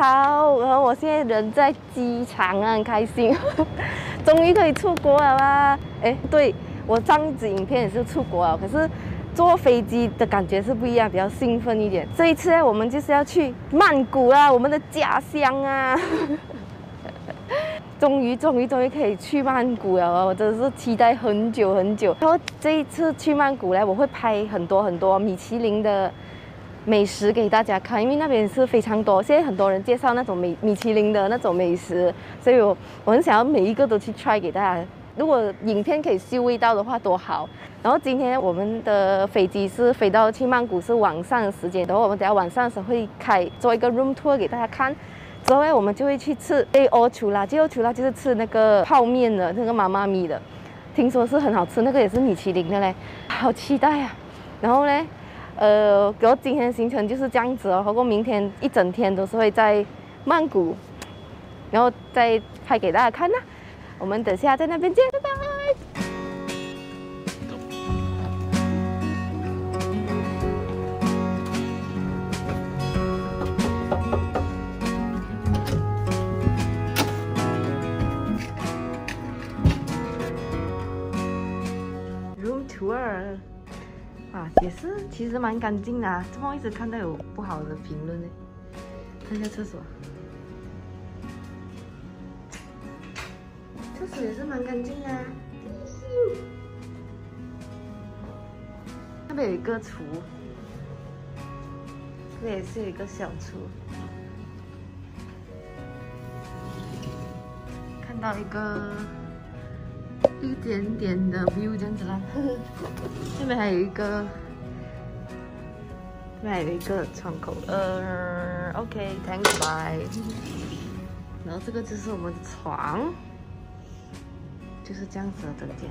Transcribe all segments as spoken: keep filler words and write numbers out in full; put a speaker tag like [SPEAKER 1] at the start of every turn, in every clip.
[SPEAKER 1] 好，然后我现在人在机场啊，很开心，终于可以出国了啊！哎，对，我上一支影片也是出国了，可是坐飞机的感觉是不一样，比较兴奋一点。这一次呢，我们就是要去曼谷啊，我们的家乡啊！终于，终于，终于可以去曼谷了！我真的是期待很久很久。然后这一次去曼谷呢，我会拍很多很多米其林的美食给大家看，因为那边是非常多，现在很多人介绍那种米米其林的那种美食，所以我我很想要每一个都去 try 给大家。如果影片可以秀味道的话，多好！然后今天我们的飞机是飞到去曼谷是晚上的时间，然后我们等下晚上的时候会开做一个 room tour 给大家看。之后呢，我们就会去吃 J O 厨啦 ，J O 厨啦就是吃那个泡面的，那个妈妈咪的，听说是很好吃，那个也是米其林的嘞，好期待啊！然后呢，呃，然后今天的行程就是这样子哦，不过明天一整天都是会在曼谷，然后再拍给大家看啦。我们等下在那边见，拜拜。Tour 啊，也是其实蛮干净的啊，怎么一直看到有不好的评论呢？看一下厕所，厕所也是蛮干净的啊。那边有一个厨，这也是有一个小厨，看到一个。一点点的 view 这样子啦，这边还有一个，这边还有一个窗口，呃 ，OK，thanks bye。然后这个就是我们的床，就是这样子的整间。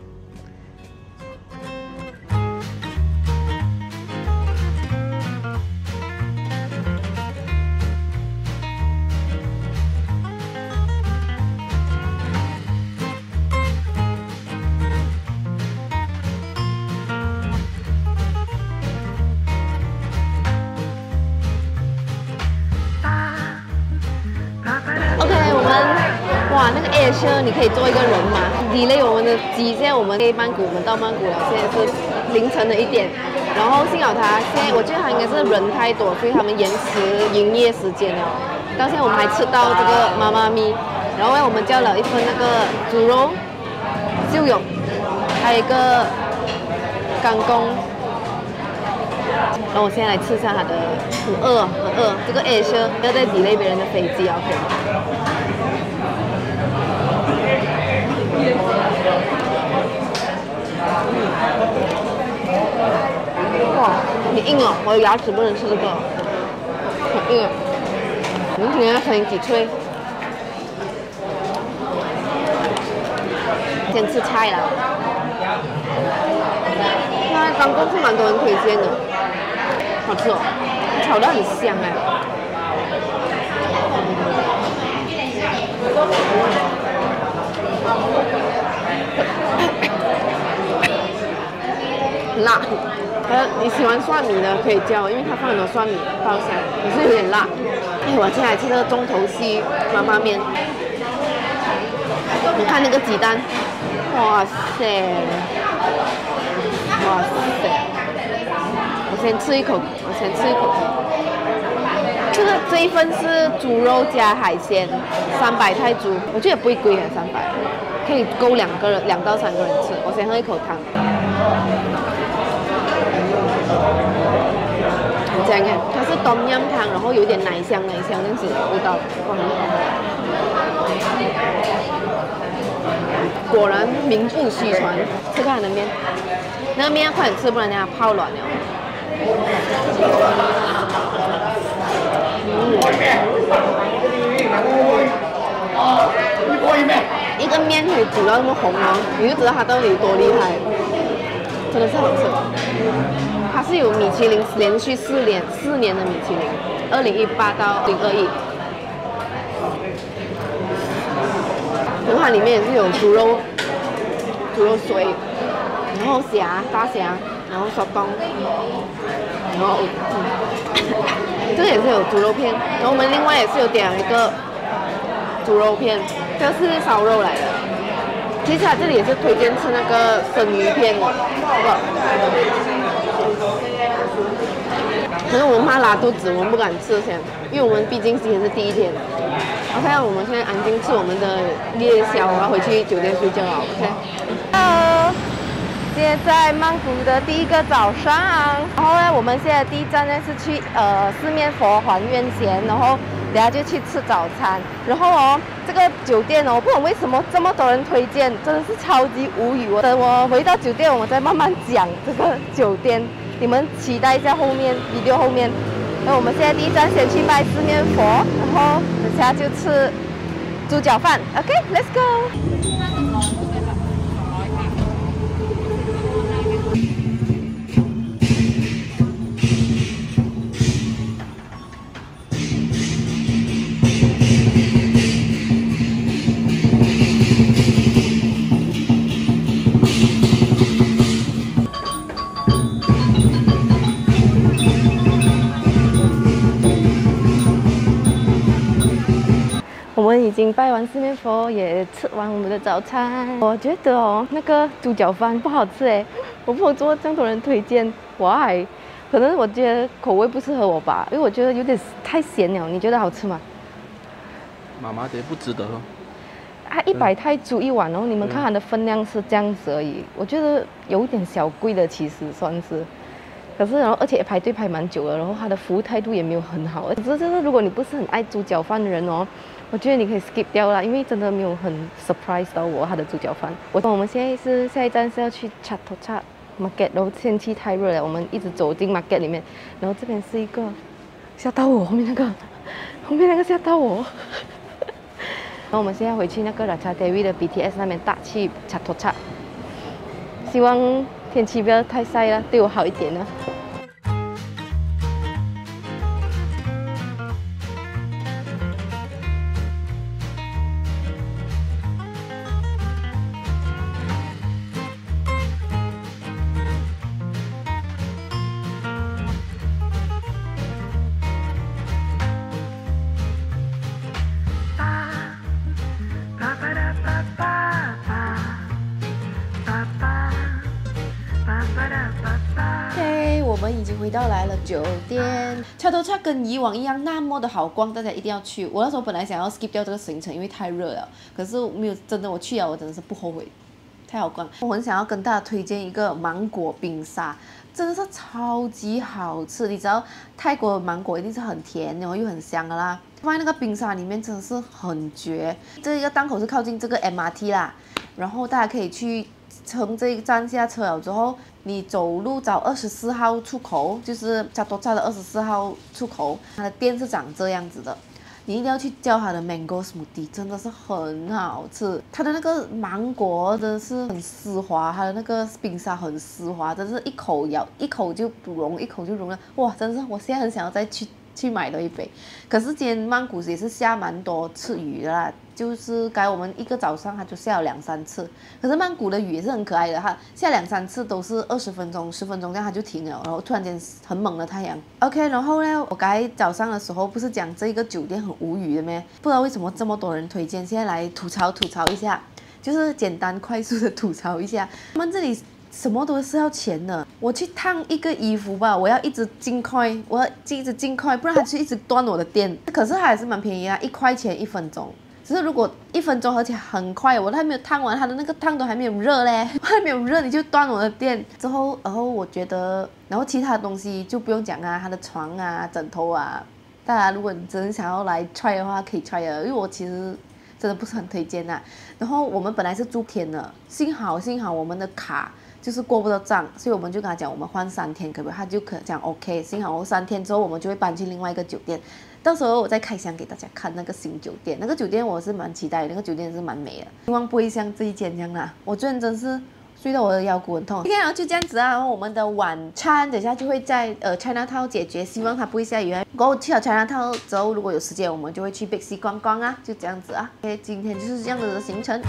[SPEAKER 1] 哇，那个 Air 你可以坐一个人嘛 ？delay 我们的机，现在我们飞曼谷，我们到曼谷了，现在是凌晨的一点。然后幸好他现在，我觉得他应该是人太多，所以他们延迟营业时间了。到现在我们还吃到这个妈妈咪，然后呢，我们叫了一份那个猪肉秀勇，还有一个干公。然后我现在来吃一下它的，很饿，很饿。这个 Air 不要再 delay 别人的飞机 ，OK 吗？哇，很硬哦！我的牙齿不能吃这个，很硬。你听它声音几脆。先吃菜啦，那干公是蛮多人推荐的，好吃哦，炒得很香哎。很辣，呃，你喜欢蒜米的可以叫，因为它放很多蒜米爆香，可是有点辣。哎，我接下来吃这个中头西妈妈面，你看那个鸡蛋，哇塞，哇塞！我先吃一口，我先吃一口。这个这一份是猪肉加海鲜，三百泰铢，我觉得不会贵啊，三百，可以够两个人，两到三个人吃。我先喝一口汤。这样看，它是冬阴汤，然后有点奶香奶香那样子的味道，哇，很好。果然名不虚传，吃看它的面，那个面要快点吃，不然等下泡软了。一个面可以煮到那么红哦，你就知道它到底有多厉害，真的是好吃。它是有米其林连续四年四年的米其林，二零一八到零二一。然后它里面也是有猪肉，猪肉水，然后虾大虾， 然后手工，然后、嗯、这个也是有猪肉片，然后我们另外也是有点一个猪肉片，这个是烧肉来的。其实它这里也是推荐吃那个生鱼片的，可是我们怕拉肚子，我们不敢吃先，因为我们毕竟今天是第一天。OK， 我们现在安静吃我们的夜宵，然后回去酒店睡觉了。OK。Hello， 现在在曼谷的第一个早上，然后呢，我们现在第一站呢是去呃四面佛还愿贤，然后等下就去吃早餐。然后哦，这个酒店哦，不懂为什么这么多人推荐，真的是超级无语。等我回到酒店，我再慢慢讲这个酒店。你们期待一下后面 video 后面。那我们现在第一站先去拜四面佛，然后等下就吃猪脚饭。OK，let's go。我们已经拜完四面佛，也吃完我们的早餐。我觉得哦，那个猪脚饭不好吃哎，我不懂做这么多人推荐 ，why？ 可能我觉得口味不适合我吧，因为我觉得有点太咸了。你觉得好吃吗？
[SPEAKER 2] 麻麻的，不值得。
[SPEAKER 1] 它一百泰铢一碗哦，你们看它的分量是这样子而已，我觉得有点小贵的，其实算是。可是然后而且排队排蛮久了，然后它的服务态度也没有很好。可是就是如果你不是很爱猪脚饭的人哦。我觉得你可以 skip 掉啦，因为真的没有很 surprise 到我它的猪脚饭。我我们现在是下一站是要去 Chatuchak Market， 然后天气太热了，我们一直走进 Market 里面，然后这边是一个吓到我，后面那个后面那个吓到我。然后我们现在回去那个 Ratchadewi 的 B T S 那边搭去 Chatuchak， 希望天气不要太晒了，对我好一点呢。OK， 我们已经回到来了酒店。Chatuchak跟以往一样那么的好逛，大家一定要去。我那时候本来想要 skip 掉这个行程，因为太热了。可是没有，真的我去了，我真的是不后悔，太好逛。我很想要跟大家推荐一个芒果冰沙，真的是超级好吃。你知道泰国的芒果一定是很甜，然后又很香的啦。放在那个冰沙里面真的是很绝。这个档口是靠近这个 M R T 啦，然后大家可以去。从这一站下车了之后，你走路找二十四号出口，就是 Chatuchak的二十四号出口，它的店是长这样子的。你一定要去叫它的 Mango Smoothie， 真的是很好吃。它的那个芒果真的是很丝滑，它的那个冰沙很丝滑，真是一口咬一口就融，一口就融了。哇，真是我现在很想要再去去买多一杯。可是今天曼谷也是下蛮多次雨的啦。就是该我们一个早上它就下了两三次，可是曼谷的雨也是很可爱的，它下两三次都是二十分钟、十分钟这样它就停了，然后突然间很猛的太阳。OK， 然后呢，我刚才早上的时候不是讲这个酒店很无语的咩？不知道为什么这么多人推荐，现在来吐槽吐槽一下，就是简单快速的吐槽一下，他们这里。什么都是要钱的，我去烫一个衣服吧，我要一直尽快，我要一直尽快，不然它就一直断我的电。可是它还是蛮便宜啊，一块钱一分钟。只是如果一分钟而且很快，我都还没有烫完，它的那个烫都还没有热嘞，还没有热你就断我的电。之后，然后我觉得，然后其他东西就不用讲啊，它的床啊、枕头啊，大家如果你真的想要来 try 的话，可以 try 的，因为我其实真的不是很推荐呐、啊。然后我们本来是住天的，幸好幸好我们的卡。就是过不到账，所以我们就跟他讲，我们换三天可不可以？他就可讲 OK， 幸好三天之后我们就会搬去另外一个酒店，到时候我再开箱给大家看那个新酒店。那个酒店我是蛮期待的，那个酒店是蛮美的，希望不会像这一间这样啦。我最近真是睡到我的腰骨很痛。OK， 然后就这样子啊，然后我们的晚餐等一下就会在呃 Chinatown 解决，希望它不会下雨。然后去了 Chinatown 之后，如果有时间我们就会去 Big C 逛逛啊，就这样子啊。OK， 今天就是这样子的行程。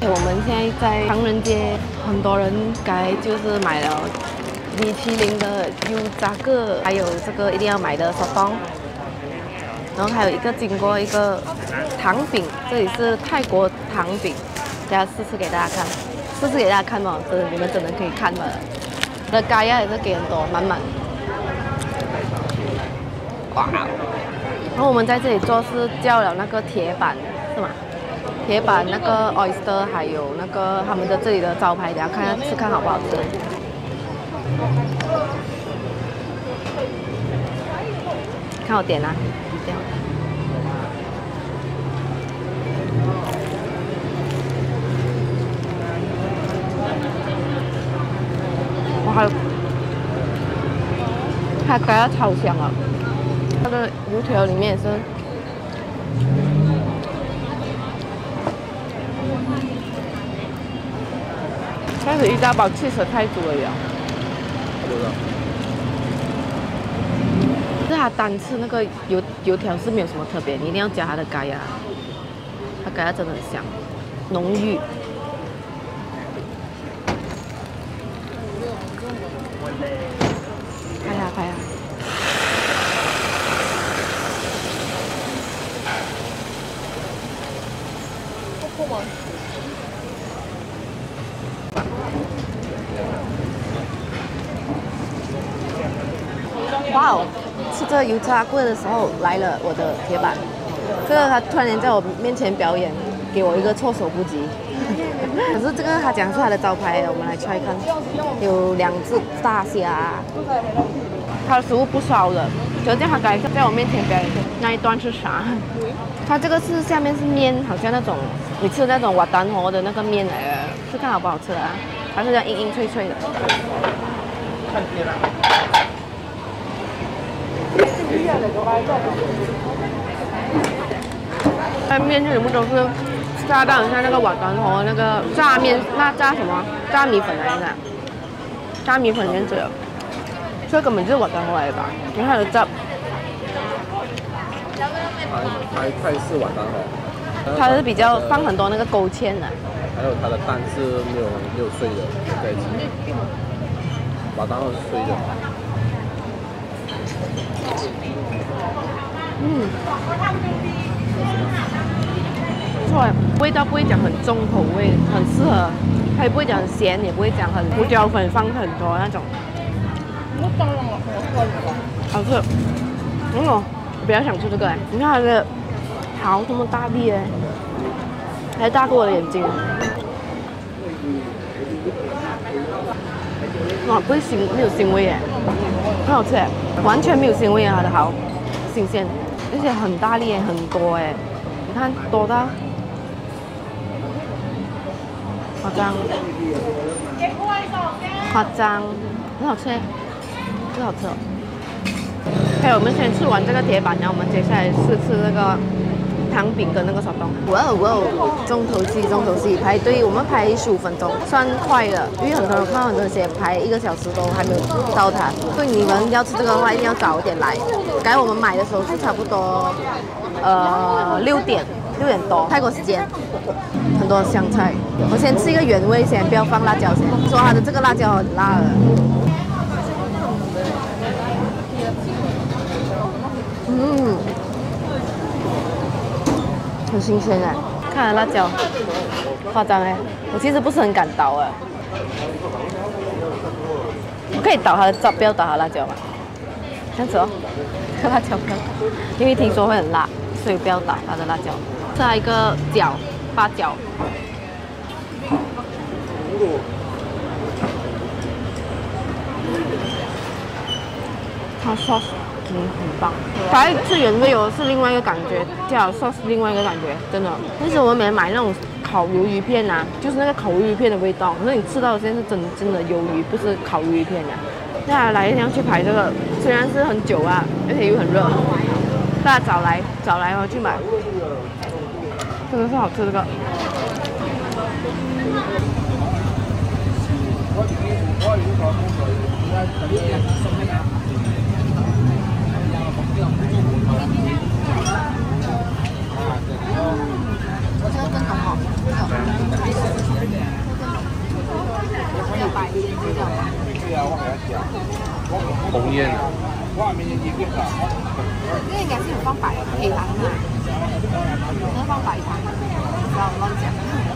[SPEAKER 1] 我们现在在唐人街，很多人该就是买了米其林的油炸个，还有这个一定要买的手冻，然后还有一个经过一个糖饼，这里是泰国糖饼，等下试吃给大家看，试吃给大家看嘛，真的你们真的可以看嘛。的咖呀也是给很多，满满。哇！然后我们在这里做是叫了那个铁板，是吗？铁板那个 oyster 还有那个他们的这里的招牌，等下看下吃看好不好吃。看我点啦、啊，这样。哇，还有它咖喱超香啊！它的油条里面也是。但是一大包气死太多了呀。是它单吃那个油油条是没有什么特别，你一定要加它的咖喱，它咖喱真的很香，浓郁。拍呀拍呀！哇哦！吃这个油炸柜的时候来了我的铁板，这个他突然间在我面前表演，给我一个措手不及。可是这个他讲是他的招牌，我们来 try 看。有两只大虾，他的食物不烧的，就这样他刚才在我面前表演那一段是啥？它这个是下面是面，好像那种你吃那种瓦丹河的那个面来的，是看好不好吃啊？它是这样硬硬脆脆的。看天啊！它面全部都是炸到像那个瓦干河那个炸面，那炸什么？炸米粉来的，炸米粉原子，这根本就是瓦干河来的吧？你看它的汁。
[SPEAKER 2] 它泰式瓦干河，
[SPEAKER 1] 它是比较放很多那个勾芡的。
[SPEAKER 2] 还有它的蛋是没有没有碎的，在一起。瓦干河是碎的。
[SPEAKER 1] 嗯，不错，味道不会讲很重口味，很适合，它也不会讲很咸，也不会讲很胡椒粉放很多那种。好吃，嗯哦，我比较想吃这个哎，你看它的桃这么大粒哎，还大过我的眼睛。哇，不会腥，没有腥味哎，很好吃哎，完全没有腥味啊，它的桃，新鲜。而且很大粒，很多哎，你看多到夸张，夸张，很好吃，真好吃哦。OK， 我们先吃完这个铁板，然后我们接下来试吃那个糖饼跟那个手冻。哇哦哇哦，重头戏重头戏，排队我们排十五分钟，算快了，因为很多人看到很多些排一个小时都还没有到它。所以你们要吃这个的话，一定要早一点来。刚才我们买的时候是差不多呃六点六点多泰国时间，很多香菜。我先吃一个原味先，不要放辣椒先。说它的这个辣椒很辣的。嗯，很新鲜哎，看了辣椒，夸张哎，我其实不是很敢倒哎，我可以倒它的汁，不要倒它辣椒嘛，这样子哦，辣椒不要倒，因为听说会很辣，所以不要倒它的辣椒。再一个饺，八角，它 sauce。嗯，很棒。反正吃原味哦是另外一个感觉，加了 sauce 是另外一个感觉，真的。那时候我们买那种烤鱿鱼片啊，就是那个烤鱿鱼片的味道。可是你吃到的现在是真真的鱿鱼，不是烤鱿鱼片啊。接下来一定要去排这个，虽然是很久啊，而且又很热，大家早来早来哦去买，真的是好吃这个。我这个更好， 腌制掉吗？
[SPEAKER 2] 红烟啊，
[SPEAKER 1] 这应该是有放白黑糖的，应该放白糖，不要乱讲。